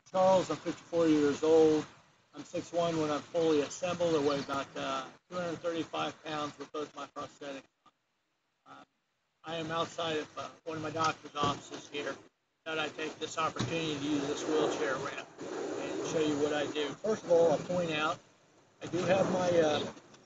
Charles. I'm 54 years old. I'm 6'1" when I'm fully assembled. I weigh about 235 pounds with both my prosthetics. I am outside of one of my doctor's offices here. That I take this opportunity to use this wheelchair ramp and show you what I do. First of all, I'll point out I do have my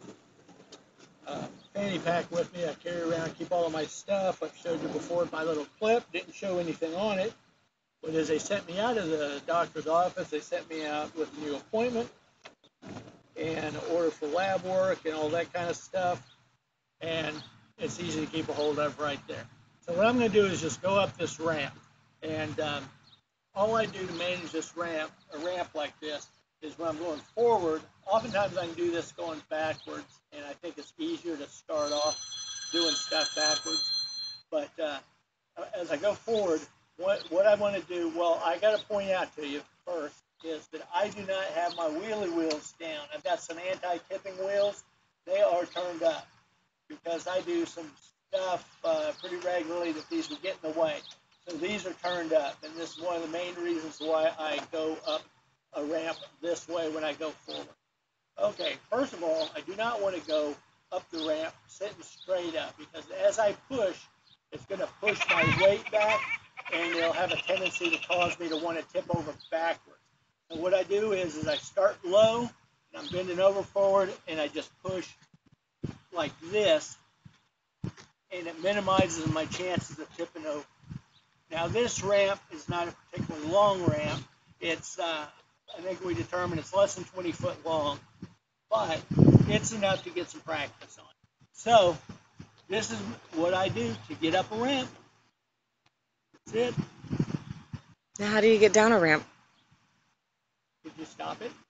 fanny pack with me. I carry around, keep all of my stuff. I've showed you before my little clip. Didn't show anything on it. But as they sent me out of the doctor's office, they sent me out with a new appointment and an order for lab work and all that kind of stuff. And it's easy to keep a hold of right there. So what I'm going to do is just go up this ramp. And all I do to manage this ramp, a ramp like this, is when I'm going forward, oftentimes I can do this going backwards, and I think it's easier to start off doing stuff backwards. But as I go forward, what I want to do, well, I got to point out to you first, is that I do not have my wheelie wheels down. I've got some anti-tipping wheels. They are turned up because I do some stuff pretty regularly that these would get in the way. So these are turned up, and this is one of the main reasons why I go up a ramp this way when I go forward. Okay, first of all, I do not want to go up the ramp sitting straight up, because as I push, it's going to push my weight back, and it'll have a tendency to cause me to want to tip over backwards. So what I do is I start low, and I'm bending over forward, and I just push like this, and it minimizes my chances of tipping over. Now this ramp is not a particularly long ramp. It's, I think we determined it's less than 20 foot long, but it's enough to get some practice on. So this is what I do to get up a ramp. That's it. Now how do you get down a ramp? Did you stop it?